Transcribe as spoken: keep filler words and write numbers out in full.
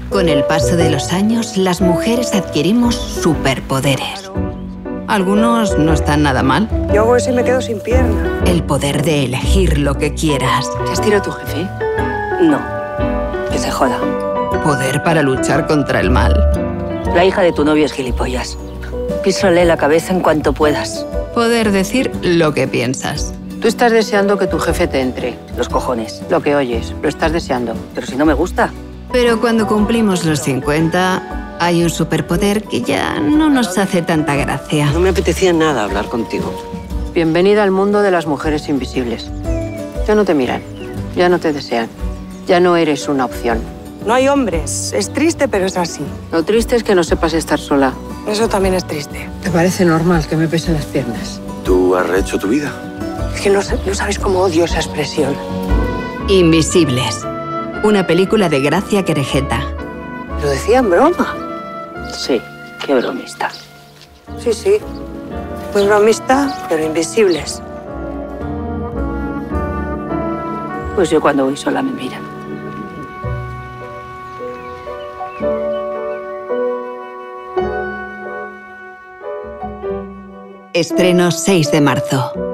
Con el paso de los años, las mujeres adquirimos superpoderes. Algunos no están nada mal. Yo hago eso y me quedo sin pierna. El poder de elegir lo que quieras. ¿Te has tirado tu jefe? No. Que se joda. Poder para luchar contra el mal. La hija de tu novio es gilipollas. Písale la cabeza en cuanto puedas. Poder decir lo que piensas. Tú estás deseando que tu jefe te entre. Los cojones. Lo que oyes, lo estás deseando. Pero si no me gusta. Pero cuando cumplimos los cincuenta, hay un superpoder que ya no nos hace tanta gracia. No me apetecía nada hablar contigo. Bienvenida al mundo de las mujeres invisibles. Ya no te miran, ya no te desean, ya no eres una opción. No hay hombres. Es triste, pero es así. Lo triste es que no sepas estar sola. Eso también es triste. ¿Te parece normal que me pesen las piernas? ¿Tú has rehecho tu vida? Es que no, no sabes cómo odio esa expresión. Invisibles. Una película de Gracia Querejeta. Lo decía en broma. Sí, qué bromista. Sí, sí. Muy bromista, pero invisibles. Pues yo cuando voy sola me miran. Estreno seis de marzo.